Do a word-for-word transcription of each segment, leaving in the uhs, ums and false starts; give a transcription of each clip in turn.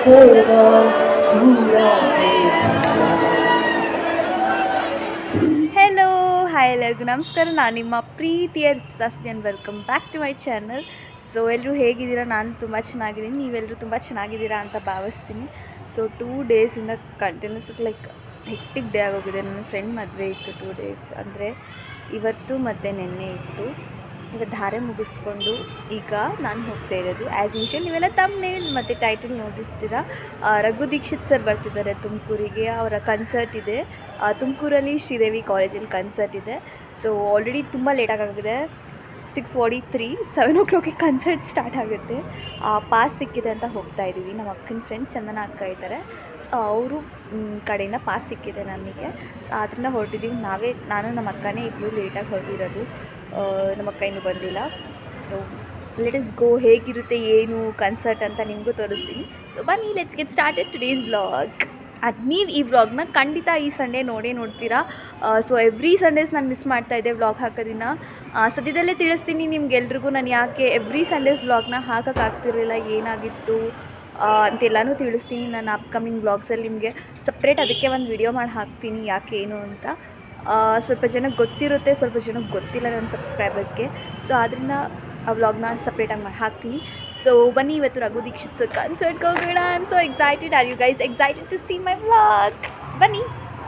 Hello hi ಎಲ್ಲರಿಗೂ ನಮಸ್ಕಾರ. ನಾನು ನಿಮ್ಮ ಪ್ರೀತಿಯ Sasyan. Welcome back to my channel. So ಎಲ್ಲರೂ ಹೇಗಿದ್ದೀರಾ? ನಾನು ತುಂಬ ಚೆನ್ನಾಗಿದ್ದೀನಿ, ನೀವೆಲ್ಲರೂ ತುಂಬ ಚೆನ್ನಾಗಿದ್ದೀರಾ ಅಂತ ಭಾವಿಸ್ತೀನಿ. ಸೊ ಟೂ ಡೇಸಿಂದ ಕಂಟಿನ್ಯೂಸ್ ಲೈಕ್ ಹೆಕ್ಟಿಕ್ ಡೇ ಆಗೋಗಿದೆ. ನನ್ನ ಫ್ರೆಂಡ್ ಮದುವೆ ಇತ್ತು ಟೂ ಡೇಸ್, ಅಂದರೆ ಇವತ್ತು ಮತ್ತು ನೆನ್ನೆ ಇತ್ತು. ಈಗ ಧಾರೆ ಮುಗಿಸ್ಕೊಂಡು ಈಗ ನಾನು ಹೋಗ್ತಾ ಇರೋದು ಆ್ಯಸ್ ಯೂಶುವಲ್. ನೀವೆಲ್ಲ ತಮ್ನೇಲ್ ಮತ್ತು ಟೈಟಲ್ ನೋಡಿರ್ತೀರ. ರಘು ದೀಕ್ಷಿತ್ ಸರ್ ಬರ್ತಿದ್ದಾರೆ ತುಮಕೂರಿಗೆ. ಅವರ ಕನ್ಸರ್ಟ್ ಇದೆ ತುಮಕೂರಲ್ಲಿ, ಶ್ರೀದೇವಿ ಕಾಲೇಜಲ್ಲಿ ಕನ್ಸರ್ಟ್ ಇದೆ. ಸೊ ಆಲ್ರೆಡಿ ತುಂಬ ಲೇಟಾಗಿದೆ. Six forty three seven o ಕ್ಲಾಕಿಗೆ ಕನ್ಸರ್ಟ್ ಸ್ಟಾರ್ಟ್ ಆಗುತ್ತೆ. ಪಾಸ್ ಸಿಕ್ಕಿದೆ ಅಂತ ಹೋಗ್ತಾ ಇದ್ದೀವಿ. ನಮ್ಮ ಅಕ್ಕನ ಫ್ರೆಂಡ್ ಚಂದನ ಅಕ್ಕ ಇದ್ದಾರೆ, ಸೊ ಅವರು ಕಡೆಯಿಂದ ಪಾಸ್ ಸಿಕ್ಕಿದೆ ನಮಗೆ. ಸೊ ಆದ್ದರಿಂದ ಹೊರಟಿದ್ದೀವಿ ನಾವೇ, ನಾನು ನಮ್ಮ ಅಕ್ಕನೇ ಇಬ್ಬರು ಲೇಟಾಗಿ ಹೊರಟಿರೋದು. ನಮ್ಮ ಅಕ್ಕ ಇನ್ನೂ ಬಂದಿಲ್ಲ. So let us go. ಹೇಗಿರುತ್ತೆ ಏನು ಕನ್ಸರ್ಟ್ ಅಂತ ನಿಮಗೂ ತೋರಿಸ್ತೀನಿ. ಸೊ ಬನ್ನಿ, let's get started today's vlog. ಅದು ನೀವು ಈ ವ್ಲಾಗ್ನ ಖಂಡಿತ ಈ ಸಂಡೇ ನೋಡೇ ನೋಡ್ತೀರಾ. ಸೊ ಎವ್ರಿ ಸಂಡೇಸ್ ನಾನು ಮಿಸ್ ಮಾಡ್ತಾಯಿದ್ದೆ ವ್ಲಾಗ್ ಹಾಕೋದಿನ. ಸದ್ಯದಲ್ಲೇ ತಿಳಿಸ್ತೀನಿ ನಿಮ್ಗೆಲ್ರಿಗೂ ನಾನು ಯಾಕೆ ಎವ್ರಿ ಸಂಡೇಸ್ ವ್ಲಾಗ್ನ ಹಾಕೋಕ್ಕಾಗ್ತಿರಲಿಲ್ಲ, ಏನಾಗಿತ್ತು ಅಂತೆಲ್ಲನೂ ತಿಳಿಸ್ತೀನಿ. ನಾನು ಅಪ್ಕಮಿಂಗ್ ವ್ಲಾಗ್ಸಲ್ಲಿ ನಿಮಗೆ ಸಪ್ರೇಟ್ ಅದಕ್ಕೆ ಒಂದು ವಿಡಿಯೋ ಮಾಡಿ ಹಾಕ್ತೀನಿ ಯಾಕೆ ಏನು ಅಂತ. ಸ್ವಲ್ಪ ಜನಕ್ಕೆ ಗೊತ್ತಿರುತ್ತೆ, ಸ್ವಲ್ಪ ಜನಕ್ಕೆ ಗೊತ್ತಿಲ್ಲ ನನ್ನ ಸಬ್ಸ್ಕ್ರೈಬರ್ಸ್ಗೆ. ಸೊ ಆದ್ದರಿಂದ ಆ ವ್ಲಾಗ್ನ ಸಪ್ರೇಟಾಗಿ ಮಾಡಿ ಹಾಕ್ತೀನಿ. ಸೊ ಬನ್ನಿ, ಇವತ್ತು ರಘು ದೀಕ್ಷಿತ್ ಸರ್ ಕನ್ಸರ್ಟ್ಗೆ ಹೋಗೋಣ. I am so excited. Are you guys excited to see my vlog? ಬನ್ನಿ.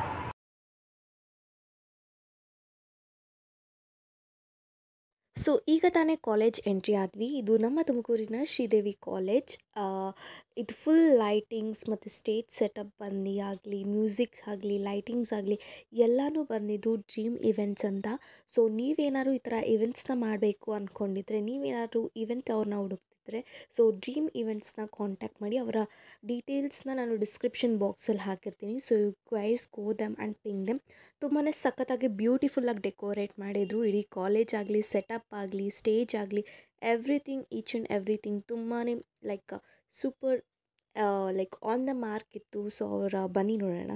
ಸೊ ಈಗ ತಾನೇ ಕಾಲೇಜ್ ಎಂಟ್ರಿ ಆದ್ವಿ. ಇದು ನಮ್ಮ ತುಮಕೂರಿನ ಶ್ರೀದೇವಿ ಕಾಲೇಜ್. ಇದು ಫುಲ್ ಲೈಟಿಂಗ್ಸ್ ಮತ್ತು ಸ್ಟೇಜ್ ಸೆಟಪ್ ಬಂದು ಆಗಲಿ, ಮ್ಯೂಸಿಕ್ಸ್ ಆಗಲಿ, ಲೈಟಿಂಗ್ಸ್ ಆಗಲಿ ಎಲ್ಲನೂ ಬಂದಿದ್ದು ಡ್ರೀಮ್ ಇವೆಂಟ್ಸ್ ಅಂತ. ಸೊ ನೀವೇನಾದ್ರು ಈ ಥರ ಇವೆಂಟ್ಸ್ನ ಮಾಡಬೇಕು ಅಂದ್ಕೊಂಡಿದ್ರೆ, ನೀವೇನಾದ್ರು ಇವೆಂಟ್ ಅವ್ರನ್ನ ಹುಡುಕ್ತಿದ್ರೆ, ಸೊ ಡ್ರೀಮ್ ಇವೆಂಟ್ಸ್ನ ಕಾಂಟ್ಯಾಕ್ಟ್ ಮಾಡಿ. ಅವರ ಡೀಟೇಲ್ಸ್ನ ನಾನು ಡಿಸ್ಕ್ರಿಪ್ಷನ್ ಬಾಕ್ಸಲ್ಲಿ ಹಾಕಿರ್ತೀನಿ. So you guys go them and ping them. ತುಂಬಾ ಸಖತ್ತಾಗಿ ಬ್ಯೂಟಿಫುಲ್ಲಾಗಿ ಡೆಕೋರೇಟ್ ಮಾಡಿದರು. ಇಡೀ ಕಾಲೇಜ್ ಆಗಲಿ, ಸೆಟಪ್ ಆಗಲಿ, ಸ್ಟೇಜ್ ಆಗಲಿ, ಎವ್ರಿಥಿಂಗ್, ಈಚ್ ಆ್ಯಂಡ್ ಎವ್ರಿಥಿಂಗ್ ತುಂಬಾ like super like on the mark ಇತ್ತು. ಸೊ ಅವರ ಬನ್ನಿ ನೋಡೋಣ.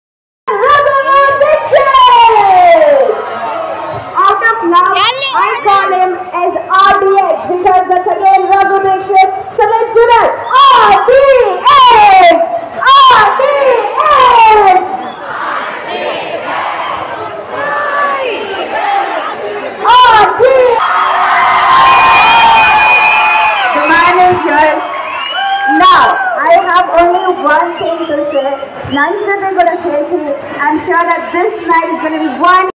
Out of love, I call him as R D X because that's again Raghu Dixit. So let's do that. R D X! R D X! R D X! The man is here. Now, I have only one thing to say. Nanjane gonna say, see, I'm sure that this night is gonna be one.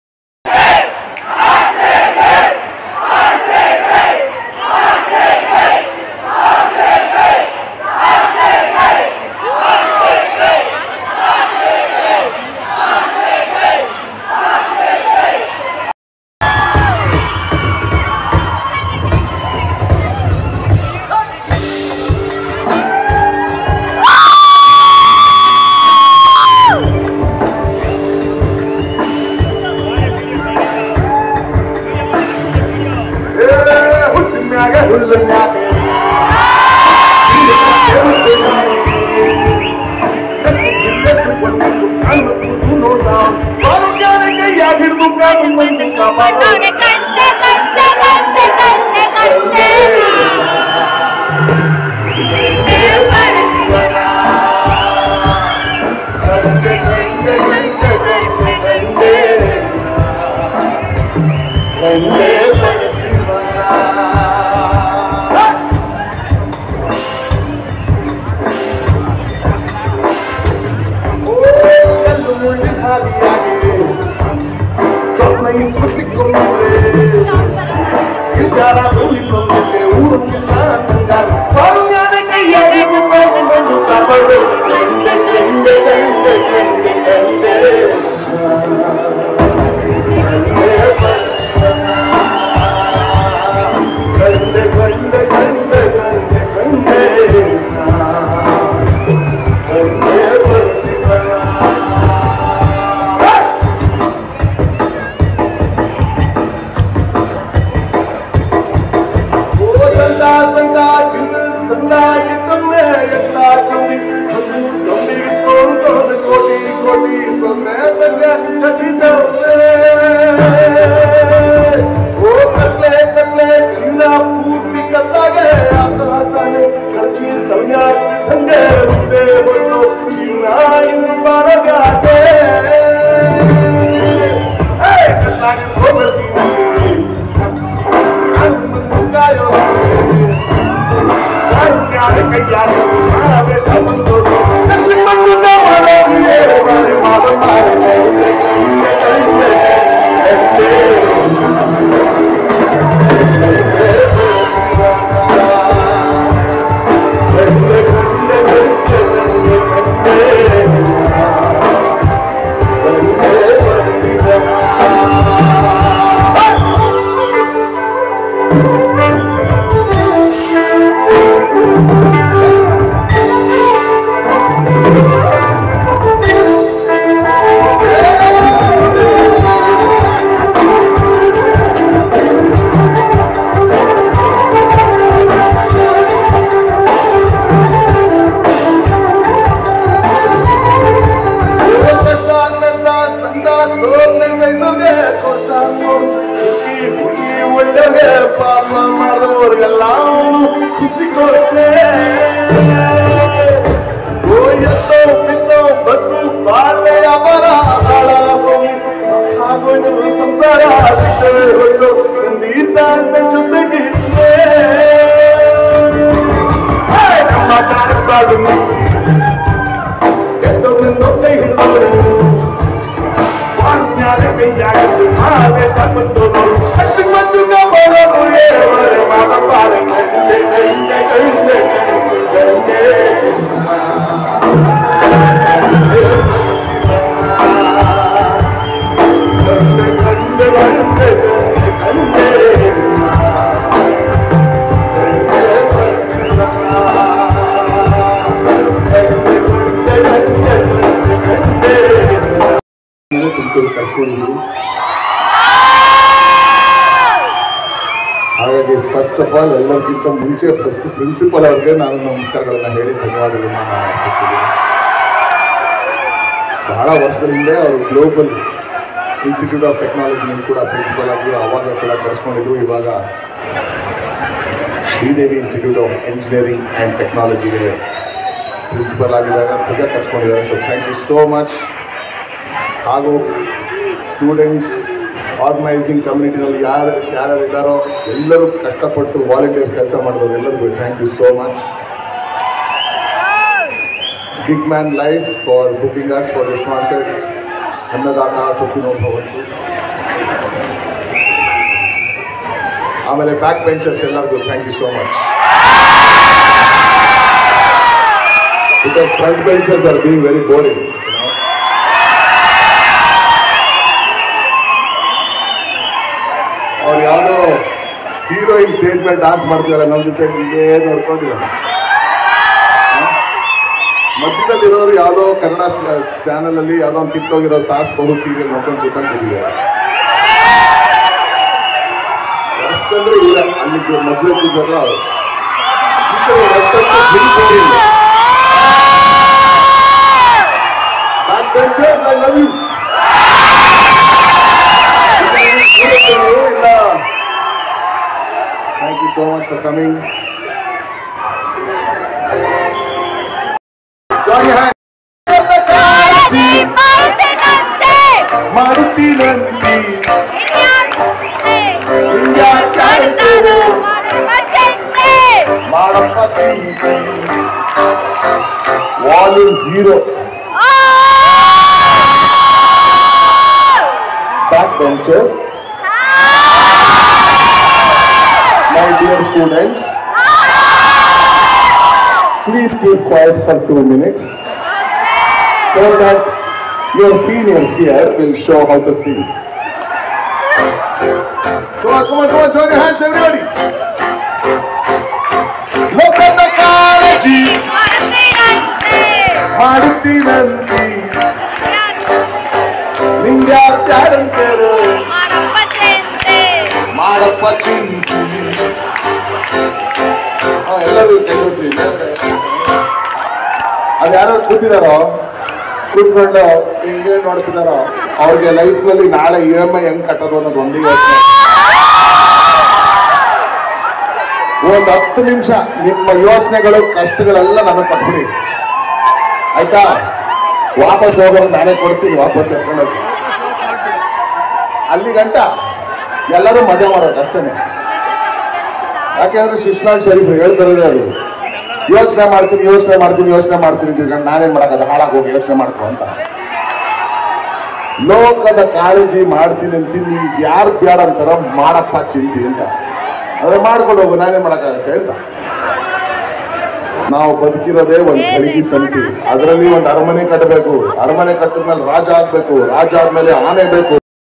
ವಯಸ್ಸದೆ ಕೊಟ್ಟ ಹುಡುಗಿ ಹುಡುಗಿ ಒಳ್ಳೆಗೆ ಪಾಪ ಮಾಡೋರ್ಗೆಲ್ಲ ಖುಷಿ ಕೊಟ್ಟೆ ಓ ಎತ್ತೋ ಬಿತ್ತೋ ಬದು ಬಾಳೆ ಅವರ ಹಾಗೋಯ್ತು ಸಂಸಾರ ಸಿಗ್ತವೆ ಹೋಯ್ತು ಸಂಗೀತ ಜೊತೆಗಿದ್ದೆ ನಮ್ಮ ಕಾರ್ಯಪಾಡು ಎತ್ತೋ ನಿನ್ನೊತ್ತೆ ಹಿಡಿದವರು ಮಾರುತ್ಯಾರೆ ಕೈಯಾಗಿದ್ದು ಮಹಾದೇಶ ಬಂದವರು ಅಷ್ಟು ಬಂದು ಗಮನರು ಏವರೆ ಮಾಡಬಾರೆ ಕಂಡೆ ಕಂಡೆ ಕಂಡೆ ಕಂಡೆ ತುಮಕೂರು ಕರ್ಸ್ಕೊಂಡಿದ್ದೀವಿ. ಹಾಗಾಗಿ ಫಸ್ಟ್ ಆಫ್ ಆಲ್ ಎಲ್ಲರಿಗಿಂತ ಮುಂಚೆ ಫಸ್ಟ್ ಪ್ರಿನ್ಸಿಪಲ್ ಅವ್ರಿಗೆ ನಾನು ನಮಸ್ಕಾರಗಳನ್ನ ಹೇಳಿ ಧನ್ಯವಾದಗಳನ್ನ ನಾನು ಅರ್ಪಿಸ್ತಿದ್ದೀನಿ. ಬಹಳ ವರ್ಷಗಳಿಂದ ಅವರು ಗ್ಲೋಬಲ್ ಇನ್ಸ್ಟಿಟ್ಯೂಟ್ ಆಫ್ ಟೆಕ್ನಾಲಜಿನಲ್ಲಿ ಕೂಡ ಪ್ರಿನ್ಸಿಪಲ್ ಆಗಿದ್ರು, ಅವಾಗ ಕೂಡ ಕರ್ಸ್ಕೊಂಡಿದ್ರು. ಇವಾಗ Sridevi institute of engineering and ಟೆಕ್ನಾಲಜಿಗೆ ಪ್ರಿನ್ಸಿಪಲ್ ಆಗಿದ್ದಾಗ ತಿರ್ಗಾ ಕರ್ಸ್ಕೊಂಡಿದ್ದಾರೆ. So thank you so much. ಹಾಗೂ ಸ್ಟೂಡೆಂಟ್ಸ್ ಆರ್ಗನೈಸಿಂಗ್ ಕಮ್ಯುನಿಟಿನಲ್ಲಿ ಯಾರು ಯಾರ್ಯಾರು ಇದ್ದಾರೋ ಎಲ್ಲರೂ ಕಷ್ಟಪಟ್ಟು ವಾಲಂಟಿಯರ್ಸ್ ಕೆಲಸ ಮಾಡಿದವರು ಎಲ್ಲರಿಗೂ thank you so much. Gig man life for booking us for this concert. ಅನ್ನದಾತ ಸುಖಿನೋ ಭವಂತು. ಆಮೇಲೆ ಬ್ಯಾಕ್ ಬೆಂಚರ್ಸ್ ಎಲ್ಲರಿಗೂ thank you so much. Because front benchers are being very boring. ಅವ್ರು ಯಾವುದೋ ಹೀರೋಯಿನ್ ಸ್ಟೇಜ್ ಮೇಲೆ ಡಾನ್ಸ್ ಮಾಡ್ತಿದ್ದಾರೆ, ನಮ್ಮ ಜೊತೆ ಇಲ್ಲೇ ನೋಡ್ಕೊಂಡಿದ್ದಾರೆ. ಮಧ್ಯದಲ್ಲಿರೋರು ಯಾವುದೋ ಕನ್ನಡ ಚಾನಲ್ ಅಲ್ಲಿ ಯಾವುದೋ ಒಂದು ಕಿತ್ತೋಗಿರೋ ಸಾಸ್ ಬಹು ಸೀರಿಯಲ್ ನೋಡ್ಕೊಂಡು ಕೂತ್ಕೊಂಡು ಕೂತಿದ್ದಾರೆ. ಅಷ್ಟಂದ್ರೆ ಇಲ್ಲ, ಅಲ್ಲಿ ಮಧ್ಯದಲ್ಲಿದ್ದಾರಲ್ಲ ಅವರು back benchers I love you. Thank you so much for coming. Join your hand. Maruti Nanti India Tarantaru Marappa Chinti Volume Zero. Backbenchers, my dear students, please keep quiet for two minutes so that your seniors here will show how to sing. Come on, come on, come on, join your hands everybody. Look at the college. Maruti Nanti Ninja Tarantaru Marappa Chinti. ಎಲ್ಲರೂ ಕೈ ಜೋಡಿಸಿ. ಅದು ಯಾರು ಕೂತಿದಾರೋ ಕೂತ್ಕೊಂಡು ಹಿಂಗೆ ನೋಡ್ತಿದಾರೋ ಅವ್ರಿಗೆ life ನಲ್ಲಿ ನಾಳೆ ಇ ಎಂ ಐ ಹೆಂಗ್ ಕಟ್ಟೋದು ಅನ್ನೋದು ಒಂದೇ ಯೋಚನೆ. ಒಂದು ಹತ್ತು ನಿಮಿಷ ನಿಮ್ಮ ಯೋಚನೆಗಳು ಕಷ್ಟಗಳೆಲ್ಲ ನನಗೆ ಕೊಟ್ಬಿಡಿ ಆಯ್ತಾ. ವಾಪಸ್ ಹೋಗೋರು ನಾನೇ ಕೊಡ್ತೀನಿ, ವಾಪಸ್ ಎತ್ಕೊಂಡೋಗಿ ಅಲ್ಲಿ ಗಂಟ ಎಲ್ಲರೂ ಮಜಾ ಮಾಡೋದು ಅಷ್ಟೇನೆ. ಯಾಕೆಂದ್ರೆ ಶಿಶ್ನಾಳ್ ಶರೀಫ್ ಹೇಳ್ತಿರೋದೇ ಅದು, ಯೋಚನೆ ಮಾಡ್ತೀನಿ ಯೋಚನೆ ಮಾಡ್ತೀನಿ ಯೋಚನೆ ಮಾಡ್ತೀನಿ ತಿಳ್ಕೊಂಡು ನಾನೇನ್ ಮಾಡಕ್ಕದ ಹಾಳಾಗಿ ಹೋಗಿ ಯೋಚನೆ ಮಾಡ್ಕೊ ಅಂತ. ಲೋಕದ ಕಾಳಜಿ ಮಾಡ್ತೀನಿ ಅಂತೀನಿ, ನಿಮ್ಗೆ ಯಾರು ಬೇಡ ಅಂತಾರ ಮಾಡಪ್ಪ ಚಿಂತಿ ಅಂತ, ಅದ್ರ ಮಾಡ್ಕೊಂಡು ಹೋಗು, ನಾನೇನ್ ಮಾಡಕ್ಕಾಗತ್ತೆ ಅಂತ. ನಾವು ಬದುಕಿರೋದೇ ಒಂದು ಖರೀದಿ ಸಮಿತಿ, ಅದರಲ್ಲಿ ಒಂದು ಅರಮನೆ ಕಟ್ಟಬೇಕು, ಅರಮನೆ ಕಟ್ಟಿದ್ಮೇಲೆ ರಾಜ ಆಗ್ಬೇಕು, ರಾಜ ಆದ್ಮೇಲೆ ಆನೆ ಬೇಕು.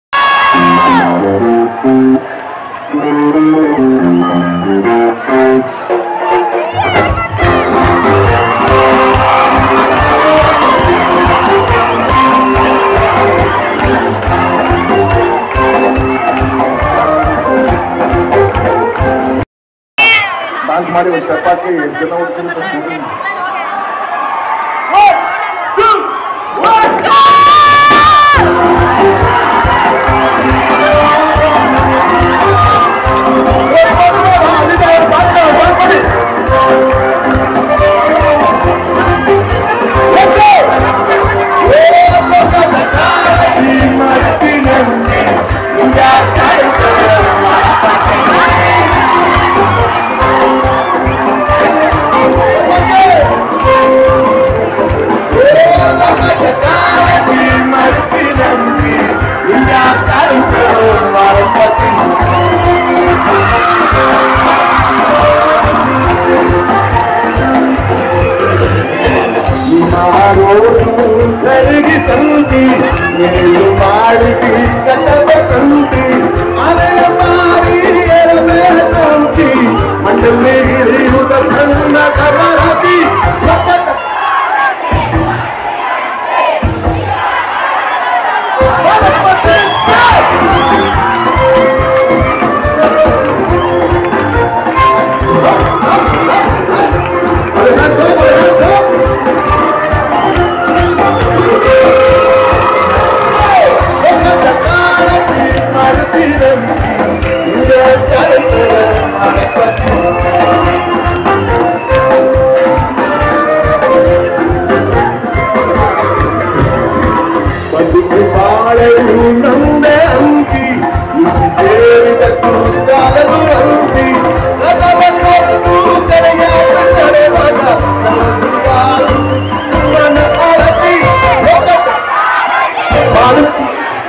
ಡಾನ್ಸ್ ಮಾಡಿ ಒಂದು ಸ್ಟೆಪ್ ಹಾಕಿ ಜನ ಹೋಗ್ತೀನಿ. One, two, one, go! ಕಡೆಗೆ ಸಂತಿ ಮೇಲು ಮಾಡಿದಿ ಕಟ್ಟಬ ತಂತಿ ಅರೆಯ ಮಾರಿ ಎಳಬೇಕಂತಿ ಮಂಡಲೆ ಹಿಡಿಯುವುದ ಕಣ್ಣ ಕಬರತಿ ನಂದೆ ಅಂತಿ ಸೇರಿದಷ್ಟು ಸಾಲದು ಅಂತಿ ಕಡೆಗೆ ಕಡೆವಾಗ ಅಳತಿ ಬಾಳುತ್ತಿ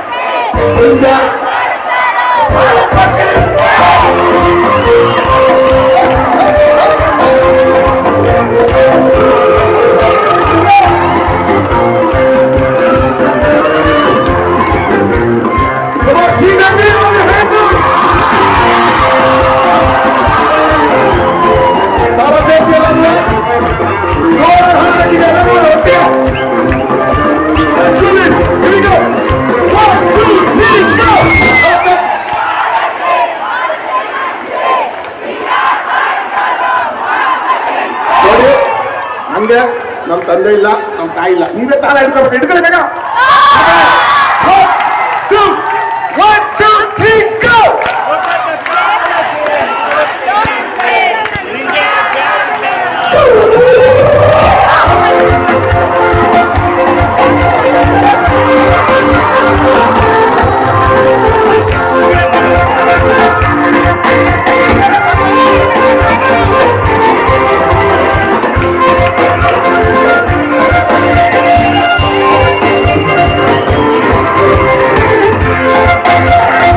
ಹಂಗೆ ನಮ್ಮ ತಂದೆ ಇಲ್ಲ ನಮ್ಮ ತಾಯಿ ಇಲ್ಲ ನೀವೇ ತಾಳ ಹಿಡ್ಕೋಬೇಕು ಹಿಡ್ಕೊಳ್ಳಿ ಬೇಗ Thank you.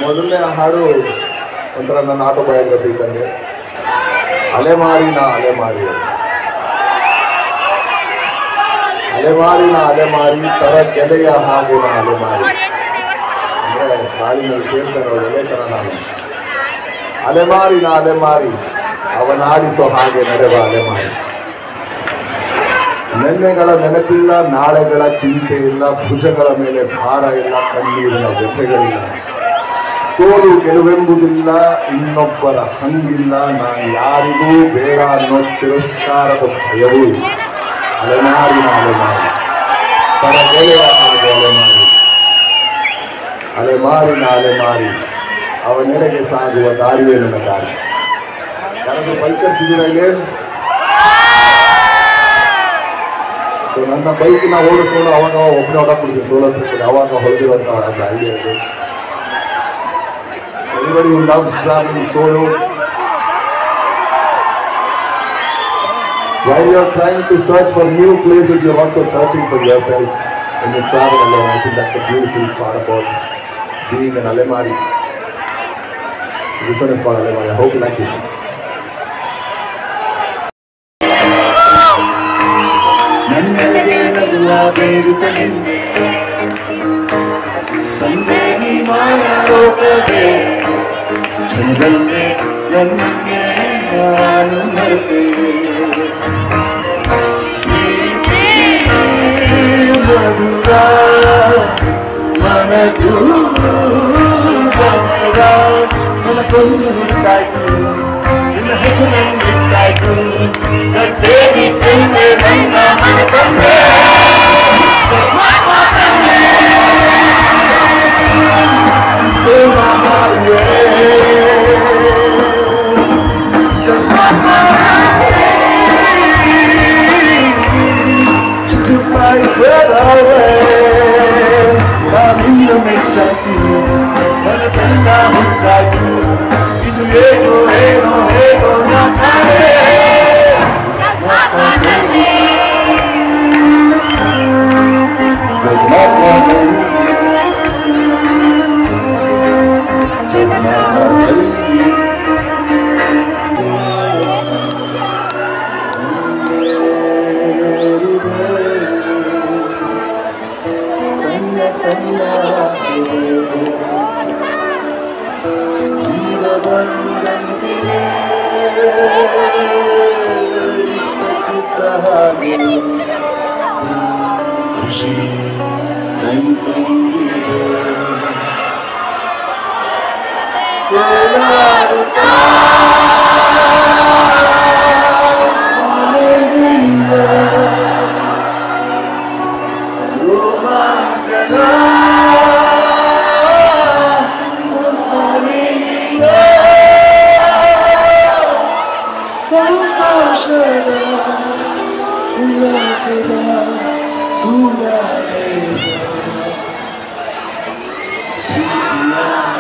ಮೊದಲನೇ ಹಾಡು ಒಂಥರ ನನ್ನ ಆಟೋಬಯೋಗ್ರಫಿ ಇದ್ದಂಗೆ, ಅಲೆಮಾರಿನ ಅಲೆಮಾರಿ ಅಲೆಮಾರಿನ ಅಲೆಮಾರಿ ತರ ಕೆಲೆಯ ಹಾಗಿನ ಅಲೆಮಾರಿ ಅಂದ್ರೆ ಗಾಳಿನಲ್ಲಿ ಕೇಳ್ತಾರೆ ಎಲೆ ತರ ನಾನು. ಅಲೆಮಾರಿನ ಅಲೆಮಾರಿ ಅವನಾಡಿಸೋ ಹಾಗೆ ನಡೆವ ಅಲೆಮಾರಿ. ನೆನ್ನೆಗಳ ನೆನಪಿಲ್ಲ, ನಾಳೆಗಳ ಚಿಂತೆ ಇಲ್ಲ, ಭುಜಗಳ ಮೇಲೆ ಭಾರ ಇಲ್ಲ, ಕಣ್ಣೀರಿನ ವ್ಯಥೆಗಳಿಲ್ಲ, ಸೋಲು ಗೆಲುವೆಂಬುದಿಲ್ಲ, ಇನ್ನೊಬ್ಬರ ಹಂಗಿಲ್ಲ, ನಾನು ಯಾರಿಗೂ ಬೇಡ ಅನ್ನೋ ತಿರಸ್ಕಾರದ ಭಯವೂ ಇಲ್ಲ. ಅಲೆಮಾರಿನ ಅಲೆಮಾರಿ ತರ ಗೆಳೆಯ ಹಾಗೆ ಅಲೆಮಾರಿ, ಅಲೆಮಾರಿನ ಅಲೆಮಾರಿ ಅವನೆಡೆಗೆ ಸಾಗುವ ದಾರಿಯೇ ನನ್ನ ದಾರಿ. ಯಾರಾದ್ರೂ ಬೈಕರ್ಸಿದ್ದೀರಾ ಇಲ್ಲೇನು? ಸೊ ನನ್ನ ಬೈಕ್ ನಾವು ಓಡಿಸ್ಕೊಂಡು ಅವಾಗ ಒಬ್ಬನೇ ಹೊಡಕ್ಬಿಡ್ತೀನಿ ಸೋಲೋ ಟ್ರಿಪ್ಪಲ್ಲಿ, ಅವಾಗ ಹೊಡೆದಿರುವಂಥ ಒಂದು ಐಡಿಯಾ ಇದೆ. Anybody who loves traveling solo, while you're trying to search for new places, you're also searching for yourself when you travel alone. I think that's the beautiful part about being an Alemari. So this one is called Alemari. I hope you like this one. ಚಂದನೆ ನನಗೆ ನಾನು ಮರೆತೆ ಮಧುರ ಮನಸ್ಸು ಮಧುರ ಮನಸ್ಸೊಂದು ಹುಟ್ಟಾಯ್ತು, ನಿನ್ನ ಹೆಸರನ್ನಿಟ್ಟಾಯ್ತು, ಕತ್ತೇರಿ ಚೆಂದೆ ನನ್ನ ಮನಸ್ಸನ್ನೇ stay my heart away. Just like my she took my breath away. I'm in the mechaki, manasanta huchaki. Idu ego ego ego nakare. Just like my baby. Just like my baby. Just like my baby. ಖುಷಿ ಕೈ ತುಂಬಿದೆ ಕೇಳಾಡುತ್ತಾ ರೋಮಾಂಚನ ಸಂತೋಷದ ಉಲ್ಲಾಸದ ಕೂಡಾದ ಪ್ರೀತಿಯ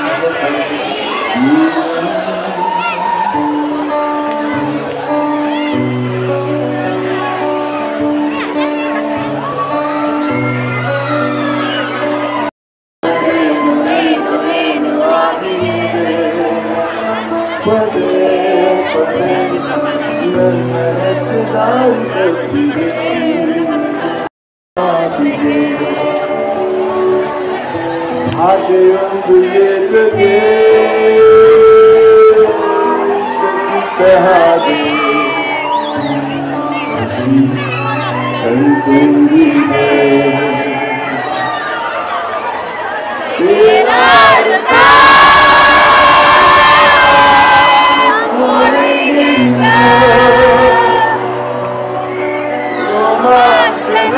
ಪದೇ ಪದೇ ನನ್ನ ಹೆಜ್ಜೆದಾರಿ ತಪ್ಪಿದೆ, ಭಾಷೆಯೊಂದು ಏಕತೆ ತಪ್ಪಿದ್ದ ಹಾಗೆ ಖುಷಿ ಕೈ ತುಂಬಿದೆ ಕೇಳಾಡುತ್ತಾ ರೋಮಾಂಚನ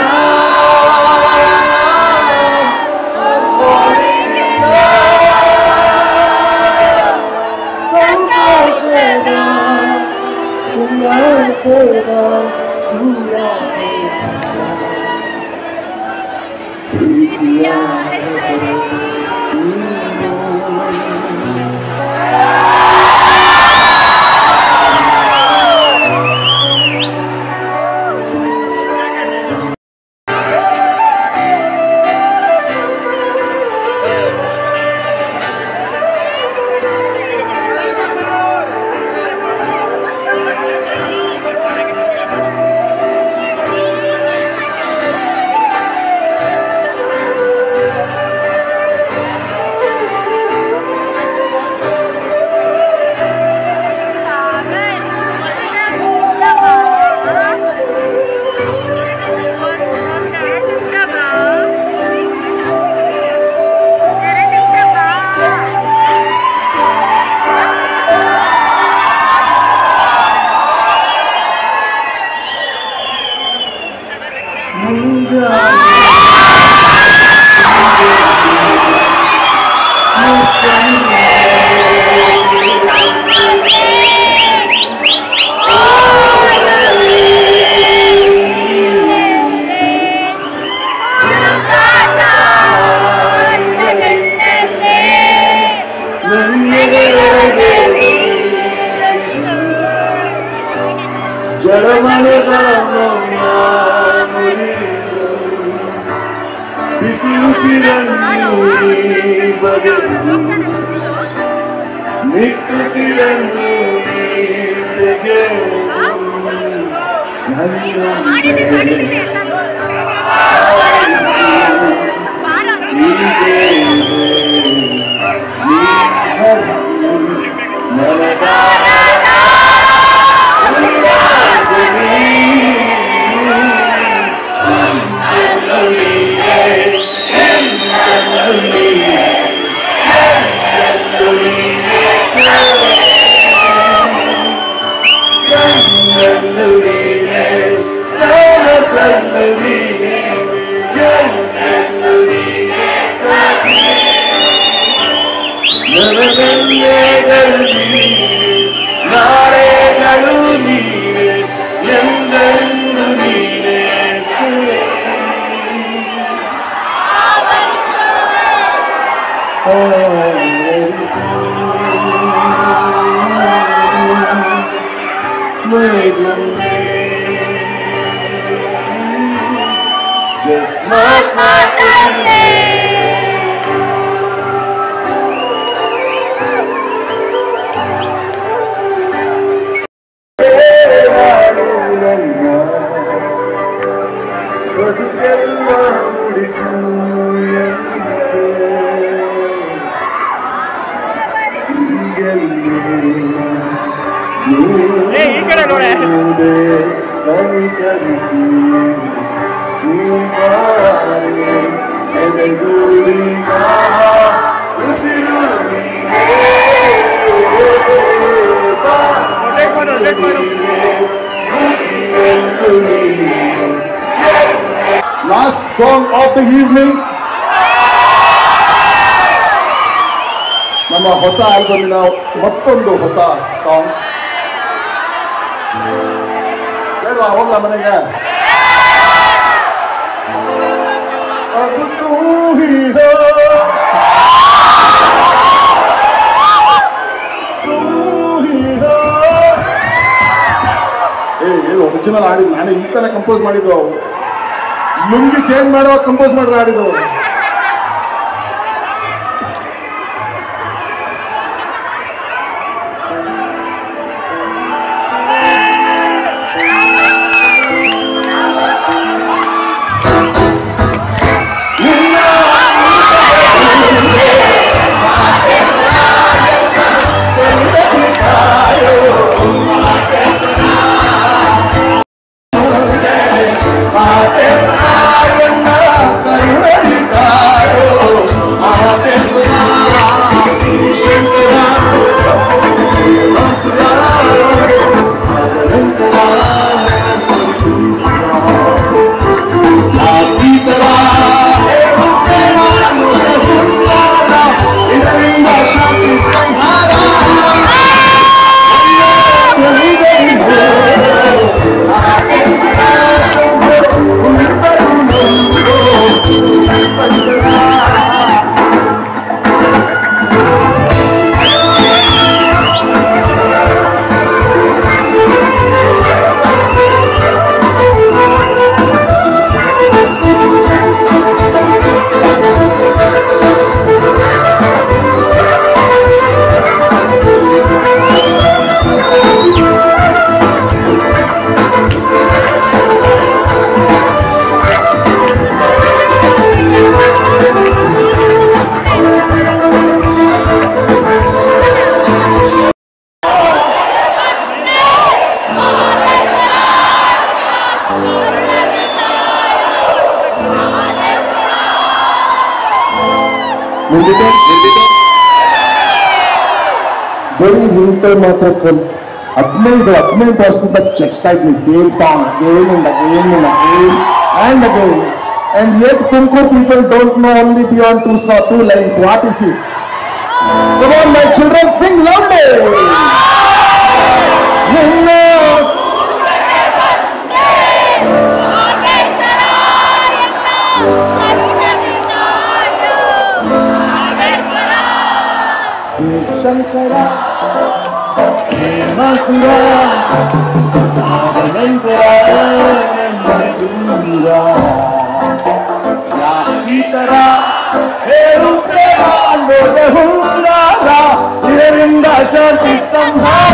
ಸಂತೋಷದ ಉಲ್ಲಾಸದ ಉಸಿರನ್ನು ಬಗೆದು ನಿಟ್ಟುಸಿರನ್ನು ತೆಗೆದು ನಾಳೆಗಳು ನೀನೆ ಎಂದೆಂದು ನೀನೆ ಆವರಿಸು ಮೈಗುಂಬೆ just like my Last song of the evening. ನಮ್ಮ ಹೊಸ ಆಲ್ಬಮಿನ ಮತ್ತೊಂದು ಹೊಸ ಸಾಂಗ್. ಬೇಡವಾ ಹೋಗ್ಲಾ ಮನೆಗೆ? अब तू ही हो, तू ही हो. ಏ ಇದು ಒರಿಜಿನಲ್ ಹಾಡಿದ್ದು ನಾನೇ ಈ ತರ ಕಂಪೋಸ್ ಮಾಡಿದ್ದು. ಲುಂಗಿ ಚೇಂಜ್ ಮಾಡುವಾಗ ಕಂಪೋಸ್ ಮಾಡ್ರೆ ಹಾಡಿದ್ದು. ಬರೀ ವಿಂಟರ್ ಮಾತ್ರ ಕಲ್ ಹದಿನೈದು ಹದಿನೈದು ವರ್ಷದಿಂದ excite me same song again and again and again and again, and yet Tumkur people don't know only beyond two saw two lines. What is this? Come on my children, sing loudly. Shankara, Makura, Nandara, Nandura, ಈ ತರ ಹೇಳುತ್ತೇವ ಅನ್ನೋದೆ ಹುಂಗಾರ ಇದರಿಂದ ಶಾಂತಿ ಸಂಹಾರ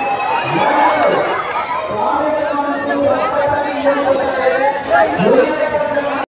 Thank you.